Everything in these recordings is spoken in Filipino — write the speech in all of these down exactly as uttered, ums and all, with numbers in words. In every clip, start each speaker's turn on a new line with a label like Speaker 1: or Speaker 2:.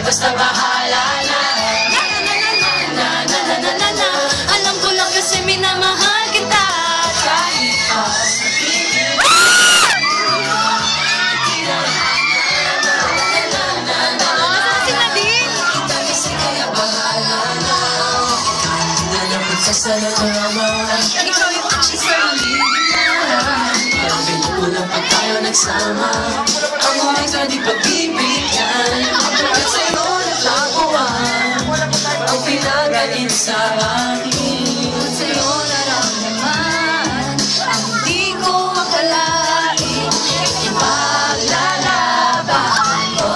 Speaker 1: basta bahala na. Na na na na na na na na na na. Alam ko lang kasi minamahal kita. Kahit pa sa piling salamat. Ikaw yung aksisali na pinukulang pag tayo nagsama. Ako ay sa di pagbibigyan. At sa'yo natapuan ang pinagaling sa akin. At sa'yo naramdaman ang hindi ko makalain. Ipaglalaban ko.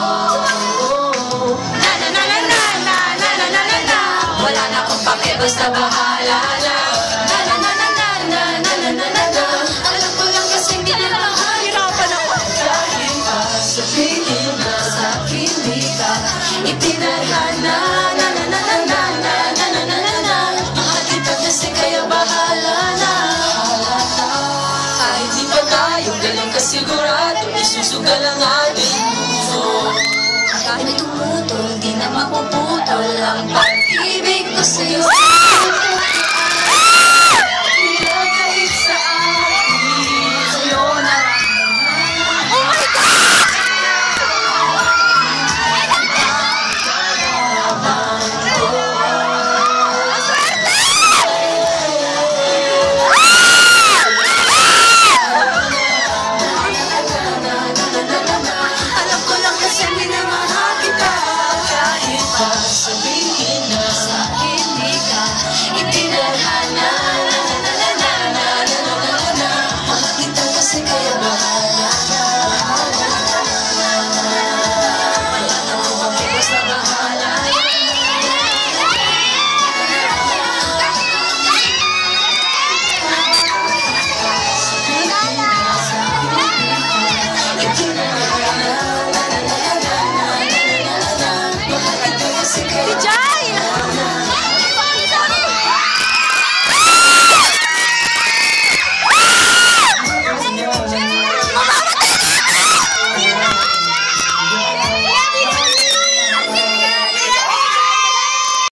Speaker 1: Na na na na na na na na na na na. Wala na akong pake, basta bahala na. Na na na na na na na na na na na. Alam ko lang kasi hindi na mahirapan ako. Dahil pa sa piling na sa akin di ka itinadhana. Na na na na na na na na na na na. Mahal kita kasi kaya bahala na. Kahit di pa tayo ganun kasigurado, isusugal ang ating puso. Kahit tumutol, di na mapuputol ang pag-ibig ko sa'yo.